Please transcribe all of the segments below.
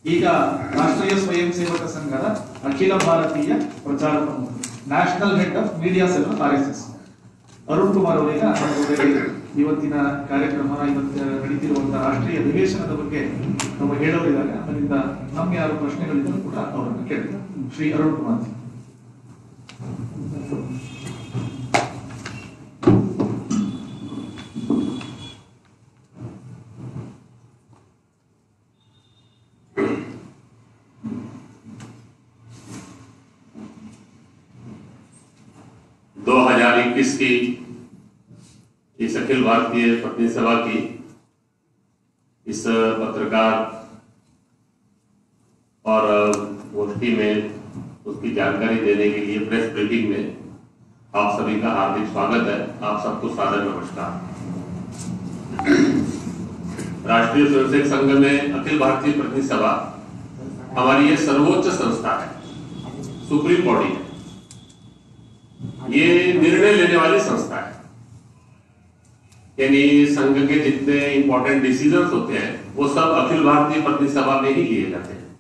ಈಗ ರಾಷ್ಟ್ರೀಯ ಸ್ವಯಂ ಸೇವಕ ಸಂಘದ ಅಖಿಲ ಭಾರತೀಯ ಪ್ರಚಾರ ಪ್ರಮುಖ national head of media cell RSS Arun Kumar ಅವರಿಗೆ ಇವತ್ತಿನ ಕಾರ್ಯಕ್ರಮ ಇವತ್ತು ನಡೀತಿರುವಂತಹ ರಾಷ್ಟ್ರೀಯ ಅಧಿವೇಶನದ ಬಗ್ಗೆ ನಾವು ಹೇಳೋರಿದ್ದಾರೆ. ಅದರಿಂದ ನಮ್ಗೆ ಯಾರು ಪ್ರಶ್ನೆಗಳಿದ್ದರೂ ಕೂಡ ಅವರನ್ನು ಕೇಳ್ತಾರೆ. ಶ್ರೀ ಅರುಣ್ ಕುಮಾರ್. की इस अखिल भारतीय पत्नी सभा की इस पत्रकार और गोष्ठी में उसकी जानकारी देने के लिए प्रेस ब्रीफिंग में आप सभी का हार्दिक स्वागत है। आप सबको सादर नमस्कार। राष्ट्रीय स्वयंसेवक संघ में अखिल भारतीय पत्नी सभा हमारी ये सर्वोच्च संस्था है, सुप्रीम बॉडी है, ये निर्णय लेने वाली संस्था है। यानी संघ के जितने इंपॉर्टेंट डिसीजंस होते हैं वो सब अखिल भारतीय पत्नी सभा में ही लिए जाते हैं।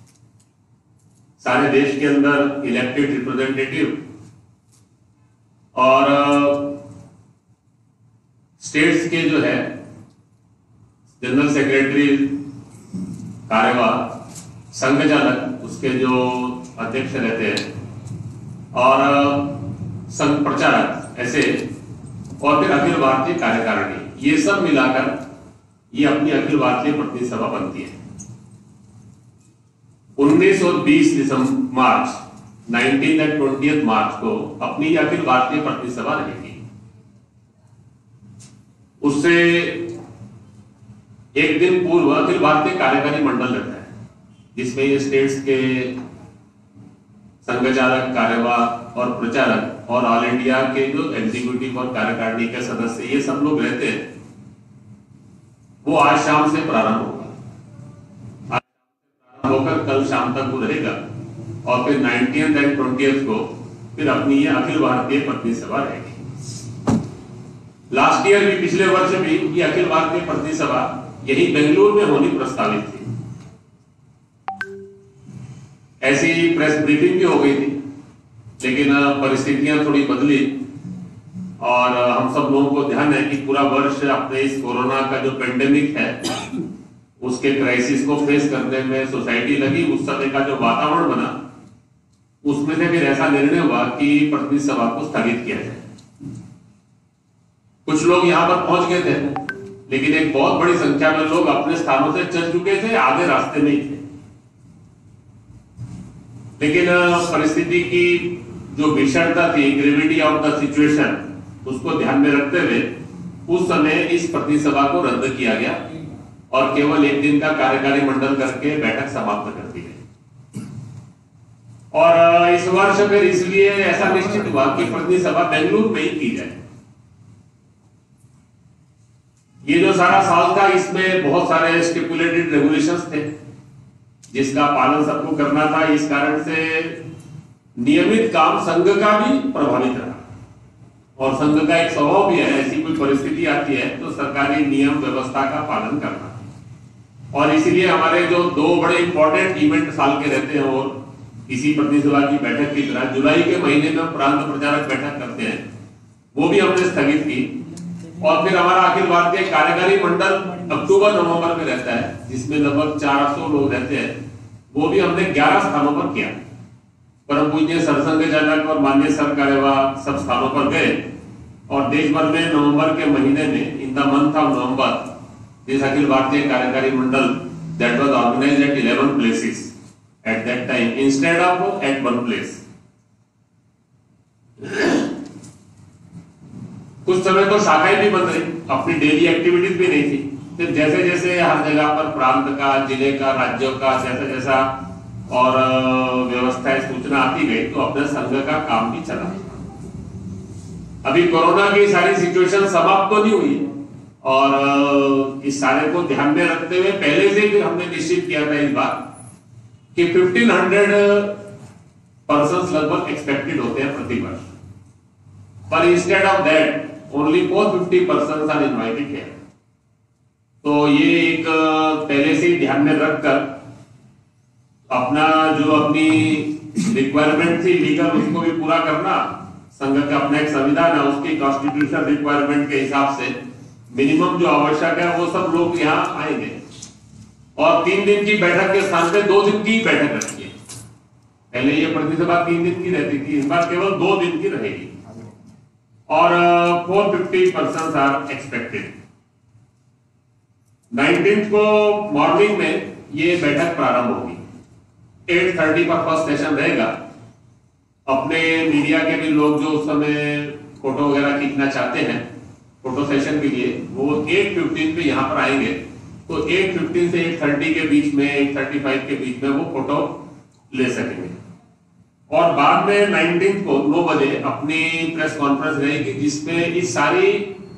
सारे देश के अंदर इलेक्टेड रिप्रेजेंटेटिव और स्टेट्स के जो है जनरल सेक्रेटरी कार्यवाह, संघ चालक, उसके जो अध्यक्ष रहते हैं और संघ प्रचारक, ऐसे और फिर अखिल भारतीय कार्यकारिणी, ये सब मिलाकर ये अपनी अखिल भारतीय पत्नी सभा बनती है। 19 और 20 मार्च 19 और 20 मार्च को अपनी ये अखिल भारतीय पत्नी सभा रहेगी। उससे एक दिन पूर्व अखिल भारतीय कार्यकारी मंडल रहता है, जिसमें ये स्टेट्स के संघ चालक, कार्यवाह और प्रचारक और ऑल इंडिया के जो एग्जीक्यूटिव और कार्यकारिणी के सदस्य ये सब लोग रहते हैं। वो आज शाम से प्रारंभ होगा, आज होकर कल शाम तक वो रहेगा और फिर 19th और 20th को फिर अपनी ये अखिल भारतीय पत्नी सभा रहेगी। लास्ट ईयर भी, पिछले वर्ष भी ये अखिल भारतीय पत्नी सभा यही बेंगलुरु में होनी प्रस्तावित थी। ऐसी प्रेस ब्रीफिंग भी हो गई थी, लेकिन परिस्थितियां थोड़ी बदली और हम सब लोगों को ध्यान है कि पूरा वर्ष अपने इस कोरोना का जो पेंडेमिक है उसके क्राइसिस को फेस करने में सोसाइटी लगी। उस समय का जो वातावरण बना उसमें से फिर ऐसा निर्णय हुआ कि पत्नी सभा को स्थगित किया जाए। कुछ लोग यहाँ पर पहुंच गए थे, लेकिन एक बहुत बड़ी संख्या में लोग अपने स्थानों से चल चुके थे, आधे रास्ते में ही थे। लेकिन परिस्थिति की जो भीषणता थी, ग्रेविटी ऑफ द सिचुएशन, उसको ध्यान में रखते हुए उस समय इस पत्नी सभा को रद्द किया गया और केवल एक दिन का कार्यकारी मंडल करके बैठक समाप्त कर दी गई। और इस वर्ष फिर इसलिए ऐसा निश्चित हुआ कि पत्नी सभा बेंगलुरु में ही की जाए। ये जो सारा साल था, इसमें बहुत सारे स्टिपुलेटेड रेगुलेशंस थे जिसका पालन सबको करना था। इस कारण से नियमित काम संघ का भी प्रभावित रहा और संघ का एक स्वभाव भी है, ऐसी कोई परिस्थिति आती है तो सरकारी नियम व्यवस्था का पालन करना। और इसीलिए हमारे जो दो बड़े इंपॉर्टेंट इवेंट साल के रहते हैं और इसी पत्नी सभा की बैठक की तरह जुलाई के महीने में प्रांत प्रचारक बैठक करते हैं, वो भी हमने स्थगित की। और फिर हमारा अखिल भारतीय कार्यकारी मंडल अक्टूबर-नवंबर में रहता है, जिसमें लगभग 400 लोग रहते हैं, वो भी हमने 11 स्थानों पर किया। परम पूज्य सरसंघ चालक और माननीय सर कार्यवाह सब स्थानों पर गए और देश भर में नवंबर के महीने में, in the month of November, this Akhil Bharatiya Karyakari Mandal that was organised at 11 places at that time instead of at one place. कुछ समय तो शाखाएं भी बंद रही, अपनी डेली एक्टिविटीज भी नहीं थी। फिर जैसे जैसे हर जगह पर प्रांत का, जिले का, राज्यों का जैसा जैसा और व्यवस्थाएं, सूचना आती गई तो अपने संघ का काम भी चला। अभी कोरोना की सारी सिचुएशन समाप्त तो नहीं हुई और इस सारे को ध्यान में रखते हुए पहले से फिर हमने निश्चित किया था इस बार कि 1500 पर्सन्स लगभग एक्सपेक्टेड होते हैं प्रति वर्ष, पर instead of that only 450 persons are invited here. तो ये एक पहले से ही ध्यान में रखकर अपना जो अपनी रिक्वायरमेंट थी लीगल, उसको भी पूरा करना। संघ का अपना एक संविधान है, उसकी कॉन्स्टिट्यूशनल रिक्वायरमेंट के हिसाब से मिनिमम जो आवश्यक है वो सब लोग यहाँ आएंगे। और 3 दिन की बैठक के स्थान पे 2 दिन की बैठक रखी है। पहले ये प्रतिसभा 3 दिन की रहती थी, इस बार केवल 2 दिन की रहेगी। और 450 पर्सन्स आर एक्सपेक्टेड। 19 को मॉर्निंग में ये बैठक प्रारंभ होगी। 8:30 पर फर्स्ट सेशन रहेगा। अपने मीडिया के भी लोग जो उस समय फोटो वगैरह खींचना चाहते हैं फोटो सेशन के लिए, वो 8:15 पे यहाँ पर आएंगे। तो 8:15 से 8:30 के बीच में, 8:35 के बीच में वो फोटो ले सकेंगे। और बाद में 19 को 9 बजे अपनी प्रेस कॉन्फ्रेंस रहेगी, जिसमें इस सारी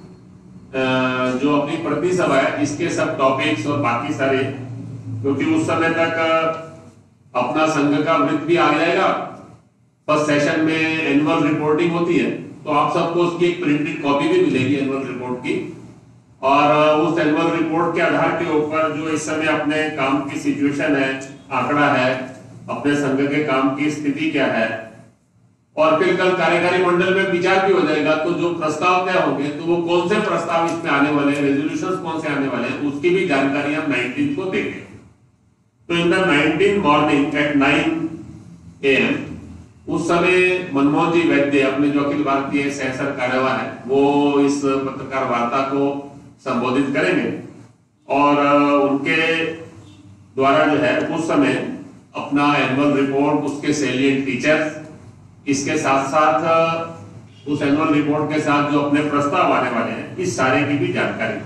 जो अपनी प्रतिसभा है इसके सब टॉपिक्स और बाकी सारे, क्योंकि उस समय तक अपना संघ का वृत्त भी आ जाएगा। फर्स्ट सेशन में एनुअल रिपोर्टिंग होती है, तो आप सबको उसकी एक प्रिंटेड कॉपी भी मिलेगी एनुअल रिपोर्ट की। और उस एनुअल रिपोर्ट के आधार के ऊपर जो इस समय अपने काम की सिचुएशन है, आंकड़ा है, अपने संघ के काम की स्थिति क्या है, और फिर कल कार्यकारी मंडल में विचार भी हो जाएगा। तो जो प्रस्ताव तय होंगे तो वो कौन से प्रस्ताव इसमें आने वाले हैं, रेजोल्यूशंस कौन से आने वाले हैं, उसकी भी जानकारी हम 19 को देंगे। तो in the 19 morning at 9 AM उस समय मनमोहन जी वैद्य, अपने जो अखिल भारतीय सहसर कार्यवाह है, वो इस पत्रकार वार्ता को संबोधित करेंगे। और उनके द्वारा जो है उस समय अपना एनुअल रिपोर्ट, उसके सैलिएंट फीचर्स, इसके साथ साथ उस एनुअल रिपोर्ट के साथ जो अपने प्रस्ताव आने वाले हैं, इस सारे की भी जानकारी।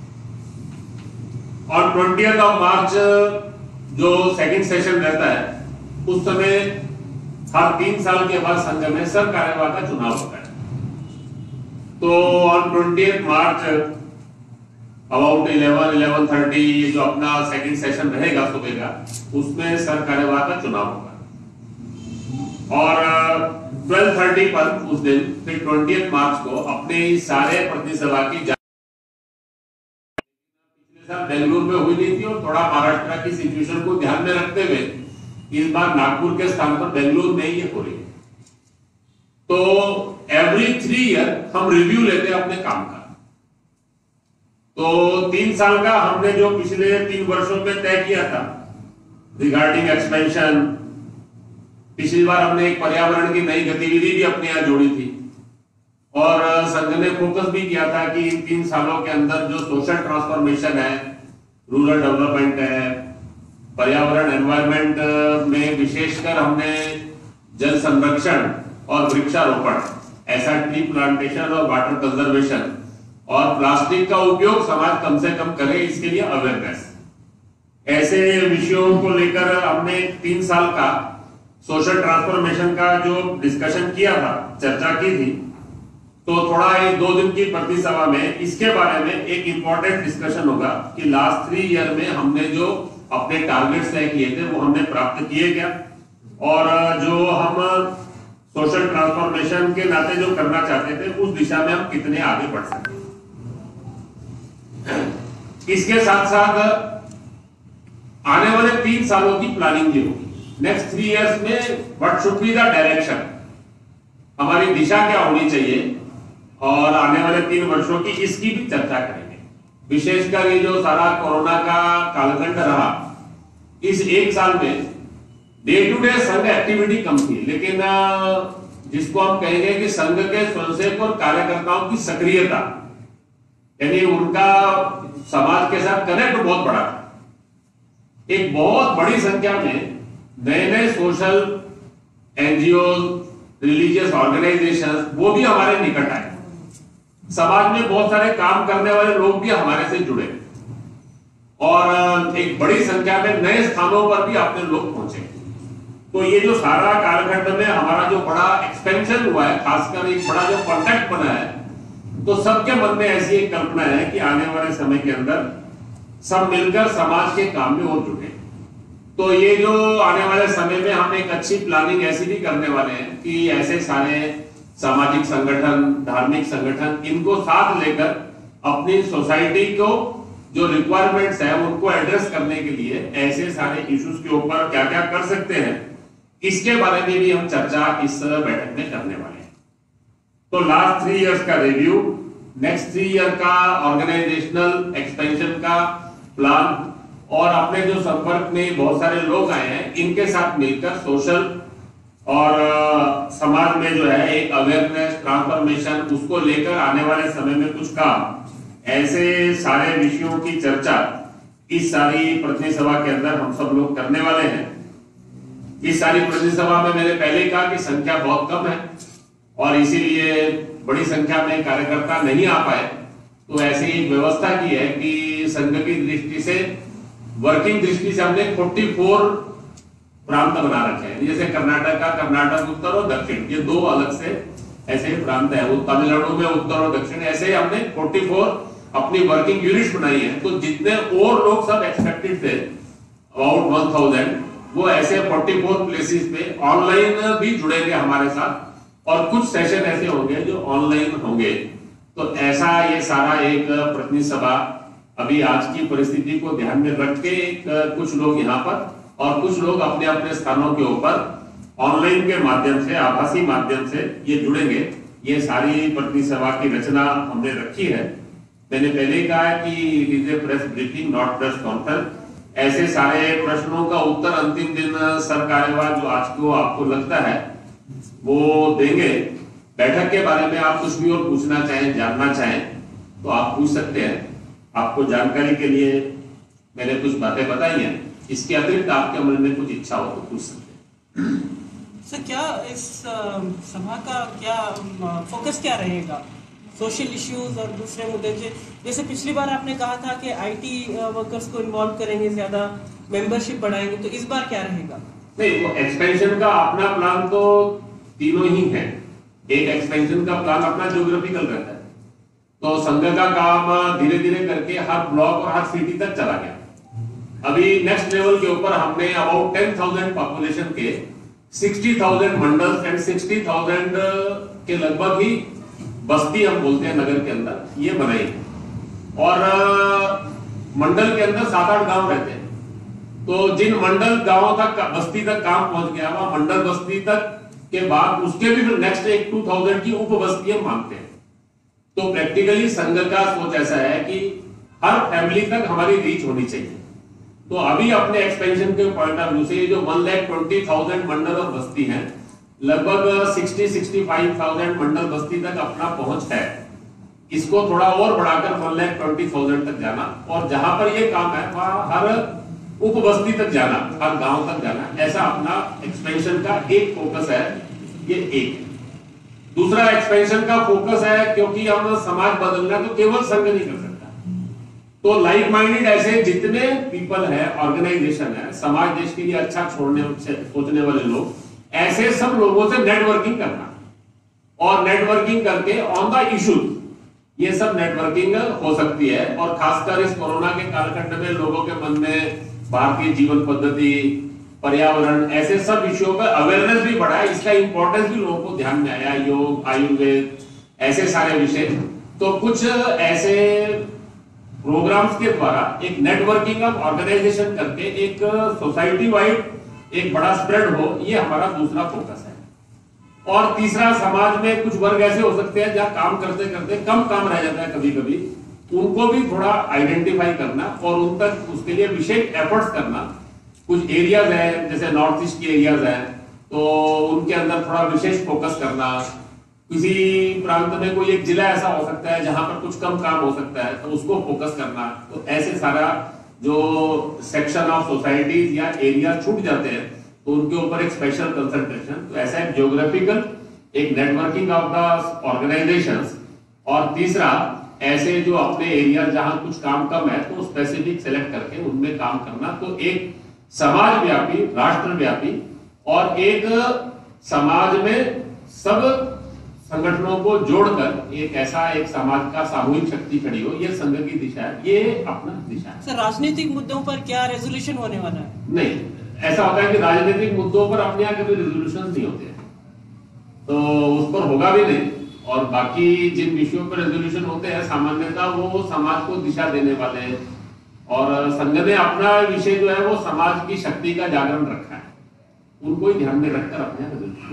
और 20 मार्च जो सेकंड सेशन रहता है, उस समय हर 3 साल के बाद संघ में सर कार्यवाह का चुनाव होता है। तो ऑन 20 मार्च अबाउट 11:30 ये जो अपना सेकंड सेशन रहेगा सुबह का, उसमें सर कार्यवाह का चुनाव होगा। और 12:30 पर उस दिन फिर 20 मार्च को अपने सारे प्रतिसभा की पिछले साल बेंगलुरु में हुई नहीं थी, और थोड़ा महाराष्ट्र की सिचुएशन को ध्यान में रखते हुए इस बार नागपुर के स्थान पर बेंगलुरु में ये हो रही है। तो एवरी 3 ईयर हम रिव्यू लेते हैं अपने काम का। तो 3 साल का हमने जो पिछले 3 वर्षों में तय किया था रिगार्डिंग एक्सपेंशन, पिछली बार हमने एक पर्यावरण की नई गतिविधि भी अपने यहाँ जोड़ी थी। और संघ ने फोकस भी किया था कि इन 3 सालों के अंदर जो सोशल ट्रांसफॉर्मेशन है, रूरल डेवलपमेंट है, पर्यावरण एनवायरमेंट में विशेषकर हमने जल संरक्षण और वृक्षारोपण, ऐसा ट्री प्लांटेशन और वाटर कंजर्वेशन, और प्लास्टिक का उपयोग समाज कम से कम करे, इसके लिए अवेयरनेस, ऐसे विषयों को लेकर हमने 3 साल का सोशल ट्रांसफॉर्मेशन का जो डिस्कशन किया था, चर्चा की थी। तो थोड़ा 2 दिन की प्रतिसभा में इसके बारे में एक इंपॉर्टेंट डिस्कशन होगा कि लास्ट 3 ईयर में हमने जो अपने टारगेट्स तय किए थे वो हमने प्राप्त किए क्या, और जो हम सोशल ट्रांसफॉर्मेशन के नाते जो करना चाहते थे उस दिशा में हम कितने आगे बढ़ सकते। इसके साथ साथ आने वाले 3 सालों की प्लानिंग भी होगी। नेक्स्ट 3 इयर्स में what should be the direction, हमारी दिशा क्या होनी चाहिए, और आने वाले 3 वर्षों की इसकी भी चर्चा करेंगे। विशेषकर ये जो सारा कोरोना का कालखंड रहा, इस 1 साल में day to day Sangh activity कम थी, लेकिन जिसको हम कहेंगे कि संघ के स्वयंसेवक और कार्यकर्ताओं की सक्रियता, यानी उनका समाज के साथ कनेक्ट बहुत बड़ा था। एक बहुत बड़ी संख्या में नए सोशल एनजीओ, रिलीजियस ऑर्गेनाइजेशन, वो भी हमारे निकट आए। समाज में बहुत सारे काम करने वाले लोग भी हमारे से जुड़े, और एक बड़ी संख्या में नए स्थानों पर भी अपने लोग पहुंचे। तो ये जो सारा कालखंड में हमारा जो बड़ा एक्सपेंशन हुआ है, खासकर एक बड़ा जो कॉन्टैक्ट बना है, तो सबके मन में ऐसी एक कल्पना है कि आने वाले समय के अंदर सब मिलकर समाज के काम में और जुटे। तो ये जो आने वाले समय में हम एक अच्छी प्लानिंग ऐसी भी करने वाले हैं कि ऐसे सारे सामाजिक संगठन, धार्मिक संगठन, इनको साथ लेकर अपनी सोसाइटी को जो रिक्वायरमेंट्स है उनको एड्रेस करने के लिए ऐसे सारे इश्यूज के ऊपर क्या क्या कर सकते हैं, इसके बारे में भी हम चर्चा इस बैठक में करने वाले हैं। तो लास्ट 3 इयर्स का रिव्यू, नेक्स्ट 3 ईयर का ऑर्गेनाइजेशनल एक्सपेंशन का प्लान, और अपने जो संपर्क में बहुत सारे लोग आए हैं इनके साथ मिलकर सोशल और समाज में जो है एक अवेयरनेस ट्रांसफॉर्मेशन, उसको लेकर आने वाले समय में कुछ काम, ऐसे सारे विषयों की चर्चा इस सारी प्रतिनिधि सभा के अंदर हम सब लोग करने वाले हैं। इस सारी प्रतिनिधि सभा में मैंने पहले ही कहा कि संख्या बहुत कम है और इसीलिए बड़ी संख्या में कार्यकर्ता नहीं आ पाए, तो ऐसी एक व्यवस्था की है कि संघ की दृष्टि से, वर्किंग दृष्टि से हमने 44 प्रांत बना रखे हैं। जैसे कर्नाटक उत्तर और दक्षिण, ये 2 अलग से ऐसे प्रांत है। तमिलनाडु में उत्तर और दक्षिण, ऐसे हमने 44 अपनी वर्किंग यूनिट्स बनाई है। तो जितने और लोग सब एक्सपेक्टेड थे अबाउट 1000, वो ऐसे 44 प्लेसेस पे ऑनलाइन भी जुड़ेंगे हमारे साथ, और कुछ सेशन ऐसे होंगे जो ऑनलाइन होंगे। तो ऐसा ये सारा एक प्रतिनिधि सभा अभी आज की परिस्थिति को ध्यान में रख के कुछ लोग यहाँ पर और कुछ लोग अपने अपने स्थानों के ऊपर ऑनलाइन के माध्यम से, आभासी माध्यम से ये जुड़ेंगे। ये सारी प्रतिनिधि सभा की रचना हमने रखी है। मैंने पहले ही कहा है कि it is a press briefing not press conference. ऐसे सारे प्रश्नों का उत्तर अंतिम दिन सर कार्यवाह जो आज को आपको लगता है वो देंगे। बैठक के बारे में आप कुछ भी और पूछना चाहें, जानना चाहें तो आप पूछ सकते हैं। आपको जानकारी के लिए मैंने कुछ बातें बताई हैं, इसके अतिरिक्त आपके मन में कुछ इच्छा हो तो पूछ सकते हैं। सर, क्या इस सभा का क्या फोकस क्या रहेगा, सोशल इश्यूज और दूसरे मुद्दे के? जैसे पिछली बार आपने कहा था कि आईटी वर्कर्स को इन्वॉल्व करेंगे, ज्यादा मेंबरशिप बढ़ाएंगे, तो इस बार क्या रहेगा? नहीं, वो एक्सपेंशन का अपना प्लान तो तीनों ही है। एक एक्सपेंशन का प्लान अपना ज्योग्राफिकल रहता है, तो संघ का काम धीरे धीरे करके हर ब्लॉक और हर सिटी तक चला गया। अभी नेक्स्ट लेवल के ऊपर हमने अबाउट 10,000 पॉपुलेशन के 60,000 मंडल एंड 60,000 के लगभग ही बस्ती हम बोलते हैं नगर के अंदर, ये बनाई है। और मंडल के अंदर 7-8 गांव रहते हैं, तो जिन मंडल गांवों तक बस्ती तक काम पहुंच गया, वहां मंडल बस्ती तक के बाद उसके भी फिर नेक्स्ट एक 2000 की उप बस्ती हम मांगते हैं। तो प्रैक्टिकली संघ का सोच ऐसा है कि हर फैमिली तक हमारी रीच होनी चाहिए। तो अभी अपने एक्सपेंशन के पॉइंट ऑफ व्यू से जो 1,20,000 मंडल और बस्ती हैं, लगभग 60-65,000 मंडल बस्ती तक अपना पहुंच है। इसको थोड़ा और बढ़ाकर 1,20,000 तक जाना, और जहां पर ये काम है वहां हर उप बस्ती तक जाना, हर गांव तक जाना, ऐसा अपना एक्सपेंशन का एक फोकस है। ये एक दूसरा एक्सपेंशन का फोकस है, क्योंकि हम समाज बदलना तो केवल संघ नहीं कर सकता, तो लाइक माइंडेड ऐसे जितने पीपल है, ऑर्गेनाइजेशन है, समाज देश के लिए अच्छा छोड़ने सोचने वाले लोग, ऐसे सब लोगों से नेटवर्किंग करना, और नेटवर्किंग करके ऑन द इश्यूज, ये सब नेटवर्किंग हो सकती है। और खासकर इस कोरोना के कालखंड में लोगों के मन में भारतीय जीवन पद्धति, पर्यावरण, ऐसे सब विषयों पर अवेयरनेस भी बढ़ा है, इसका इंपॉर्टेंस भी लोगों को ध्यान में आया। योग, आयुर्वेद, ऐसे सारे विषय, तो कुछ ऐसे प्रोग्राम्स के द्वारा एक नेटवर्किंग ऑफ ऑर्गेनाइजेशन करके एक सोसाइटी वाइड एक बड़ा स्प्रेड हो, ये हमारा दूसरा फोकस है। और तीसरा, समाज में कुछ वर्ग ऐसे हो सकते हैं जहां काम करते करते कम काम रह जाता है कभी कभी, उनको भी थोड़ा आइडेंटिफाई करना और उन तक उसके लिए विशेष एफर्ट्स करना। कुछ एरियाज है, जैसे नॉर्थ ईस्ट के एरियाज हैं, तो उनके अंदर थोड़ा विशेष फोकस करना। किसी प्रांत में कोई एक जिला ऐसा हो सकता है जहां पर कुछ कम काम हो सकता है, तो उसको फोकस करना। तो ऐसे सारा जो सेक्शन ऑफ सोसाइटीज या एरिया छूट जाते हैं, तो उनके ऊपर एक स्पेशल कंसंट्रेशन। तो ऐसा एक ज्योग्राफिकल, एक नेटवर्किंग ऑफ द ऑर्गेनाइजेशंस, और तीसरा ऐसे जो अपने एरिया जहां कुछ काम कम है तो स्पेसिफिक सेलेक्ट करके उनमें काम करना। तो एक समाज व्यापी, राष्ट्र व्यापी, और एक समाज में सब संगठनों को जोड़कर एक ऐसा एक समाज का सामूहिक शक्ति खड़ी हो, ये संघ की दिशा है, ये अपना दिशा है। सर, राजनीतिक मुद्दों पर क्या रेजोल्यूशन होने वाला है? नहीं, ऐसा होता है कि राजनीतिक मुद्दों पर अपने यहाँ कभी रेजोल्यूशन नहीं होते, तो उस पर होगा भी नहीं। और बाकी जिन विषयों पर रेजोल्यूशन होते हैं, सामान्यतः वो समाज को दिशा देने वाले, और संघ ने अपना विषय जो है वो समाज की शक्ति का जागरण रखा है, उनको ही ध्यान में रखकर अपने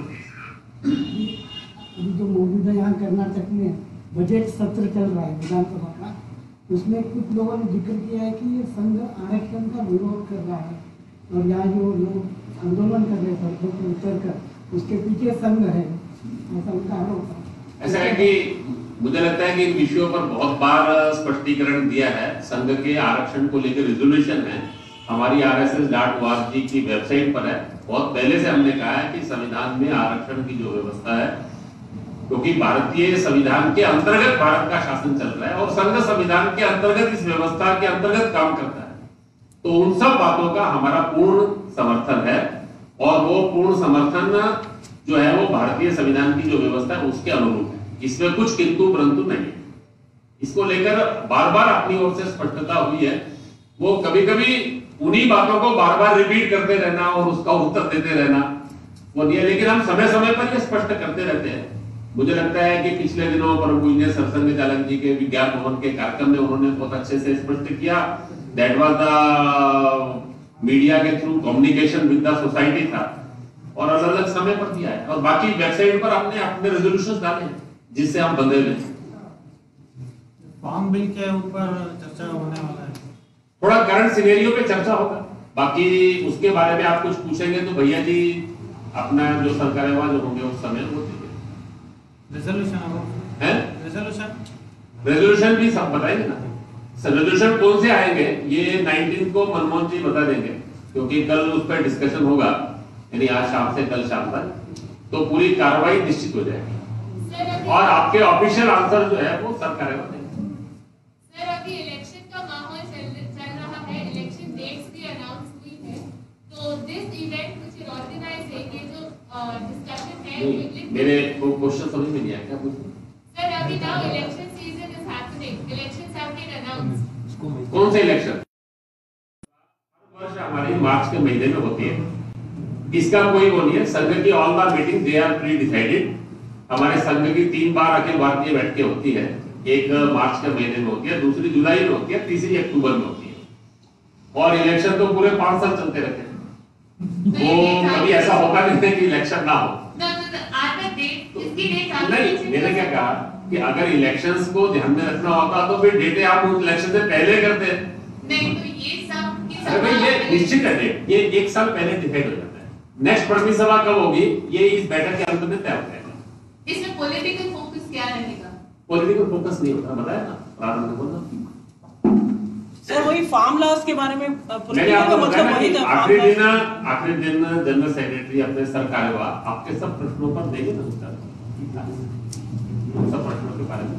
अभी जो मौजूदा यहाँ कर्नाटक में बजट सत्र चल रहा है विधानसभा का, उसमें कुछ लोगों ने जिक्र किया है कि ये संघ आरक्षण का विरोध कर रहा है और यहाँ जो लोग आंदोलन कर रहे हैं सड़कों पर उतर कर, उसके पीछे संघ है, ऐसा उनका आरोप है। ऐसा है कि मुझे लगता है कि इन विषयों पर बहुत बार स्पष्टीकरण दिया है। संघ के आरक्षण को लेकर रिजोल्यूशन है, हमारी rss.org की वेबसाइट पर है। बहुत पहले से हमने कहा है कि संविधान में आरक्षण की जो व्यवस्था है, क्योंकि भारतीय संविधान के अंतर्गत भारत का शासन चल रहा है और संघ संविधान के अंतर्गत इस व्यवस्था के अंतर्गत काम करता है, तो उन सब बातों का हमारा पूर्ण समर्थन है और वो पूर्ण समर्थन जो है वो भारतीय संविधान की जो व्यवस्था है उसके अनुरूप है। इसमें कुछ किंतु परंतु नहीं है। इसको लेकर बार बार अपनी ओर से स्पष्टता हुई है। वो कभी कभी उन्हीं बातों को बार बार रिपीट करते रहना और उसका उत्तर देते रहना वो दिया, लेकिन हम समय समय पर ये स्पष्ट करते रहते हैं। मुझे लगता है कि पिछले दिनों प्रभु पूज्य सरसंघ चालक जी के विज्ञान भवन के कार्यक्रम में उन्होंने बहुत अच्छे से स्पष्ट किया। दैट वाज द मीडिया के through communication with the society था और अलग अलग समय पर दिया है और बाकी वेबसाइट पर हमने अपने रेजोल्यूशंस डाले हैं जिससे हम बंधे हुए हैं। फार्म बिल के ऊपर चर्चा होने वाला है, थोड़ा करंट सिनेरियो पे चर्चा होगा, बाकी उसके बारे में आप कुछ पूछेंगे तो भैया जी अपना जो सरकार जो होंगे उस समय वो देंगे। रेजोल्यूशन भी सब बताएंगे ना। रेजोल्यूशन कौन से आएंगे ये 19 को मनमोहन जी बता देंगे, क्योंकि कल उस पर डिस्कशन होगा, यानी आज शाम से कल शाम तक, तो पूरी कार्रवाई निश्चित हो जाएगी और आपके ऑफिशियल आंसर जो है वो सरकार देंगे। सर अभी इलेक्शन का माहौल चल रहा है, इलेक्शन डेट्स भी अनाउंस हुई है, तो this event which is organised है, ये जो डिस्कशन है मेरे को क्वेश्चन समझ में नहीं आया, क्या पूछे? सर अभी now election season is happening, elections have been announced. कौन से इलेक्शन? हर वर्ष हमारी मार्च के महीने में होती है, इसका कोई वो नहीं है। संघ की all the meeting they are pre decided. हमारे संघ की 3 बार अखिल भारतीय बैठकें होती है, एक मार्च के महीने में होती है, दूसरी जुलाई में होती है, तीसरी अक्टूबर में होती है और इलेक्शन तो पूरे 5 साल चलते रहते हैं। वो कभी ऐसा होगा नहीं कि इलेक्शन ना हो। नहीं, मैंने क्या कहा कि अगर इलेक्शंस को ध्यान में रखना होता तो फिर डेटें आप उस इलेक्शन से पहले करते हैं। नहीं तो ये सब अरे भाई ये निश्चित है डेट, ये 1 साल पहले डिसाइड हो जाता है। नेक्स्ट प्रतिनिधि सभा कब होगी ये इस बैठक के अंत में तय हो जाएगा। इसमें पॉलिटिकल फोकस क्या रहेगा? पॉलिटिकल फोकस नहीं होता, बताया ना प्रारंभ में बोला। सर वही फार्म लॉस के बारे में मैंने आपको बताया ना कि आखिरी दिन जनरल सेक्रेटरी अपने सरकार आपके सब प्रश्नों पर देंगे ना उत्तर, सब प्रश्नों के बारे में